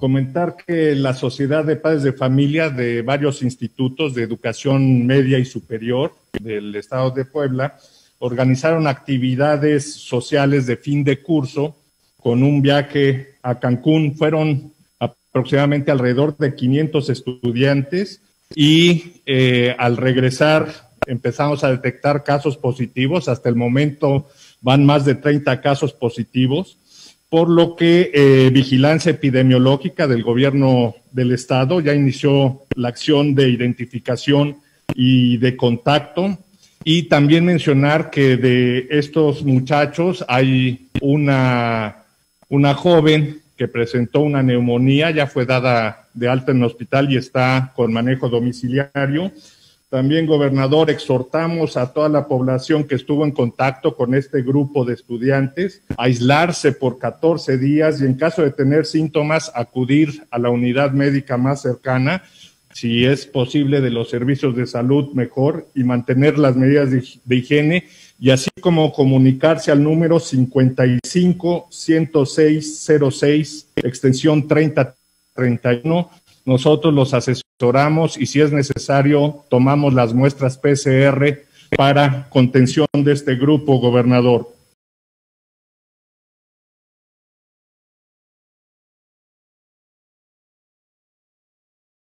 comentar que la Sociedad de Padres de Familia de varios institutos de educación media y superior del estado de Puebla organizaron actividades sociales de fin de curso con un viaje a Cancún. Fueron aproximadamente alrededor de 500 estudiantes y al regresar empezamos a detectar casos positivos. Hasta el momento van más de 30 casos positivos, por lo que Vigilancia Epidemiológica del gobierno del estado ya inició la acción de identificación y de contacto. Y también mencionar que de estos muchachos hay una joven que presentó una neumonía, ya fue dada de alta en el hospital y está con manejo domiciliario. También, gobernador, exhortamos a toda la población que estuvo en contacto con este grupo de estudiantes a aislarse por 14 días y en caso de tener síntomas acudir a la unidad médica más cercana, si es posible de los servicios de salud mejor, y mantener las medidas de higiene, y así como comunicarse al número 55-106-06, extensión 3031. Nosotros los asesoramos y si es necesario tomamos las muestras PCR para contención de este grupo, gobernador.